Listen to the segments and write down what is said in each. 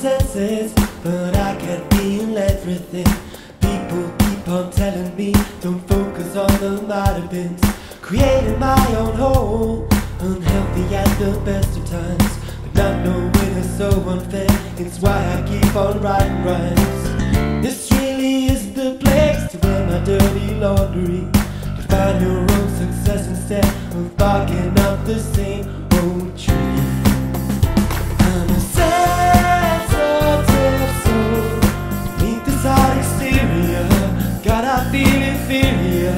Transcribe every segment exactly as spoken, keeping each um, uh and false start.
senses, but I can't feel everything. People keep on telling me don't focus on the might have beens. Creating my own hole, unhealthy at the best of times, but not knowing is so unfair. It's why I keep on writing rhymes. This really isn't the place to wear my dirty laundry, to find your own success instead of barking up the same old tree. I'm a sensitive soul beneath this hard exterior. God, I feel inferior.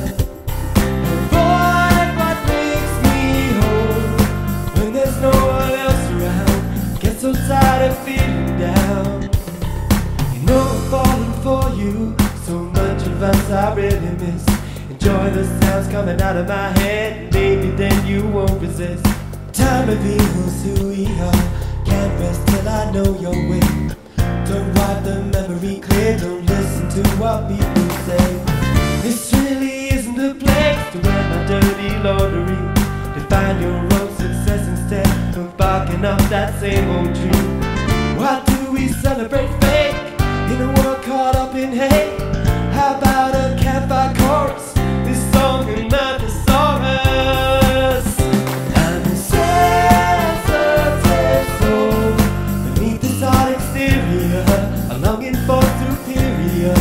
Avoid what makes me whole when there's no one else around. Get so tired of feeling down. You know I'm falling for you, so much advice I really miss. Enjoy the sounds coming out of my head, baby, then you won't resist. Time reveals who we are. Can't rest till I know your way. Don't wipe the memory clear, don't listen to what people say. This really isn't the place to wear my dirty laundry, to find your own success instead of barking up that same old tree. Why do we celebrate fake in a world caught up in hate? How about a campfire chorus? This song can not thesaurus. I'm a sensitive soul beneath this hard exterior, a longing for superior.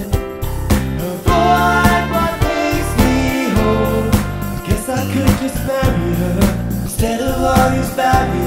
Avoid what makes me whole. I guess I could just marry her instead of all these barriers.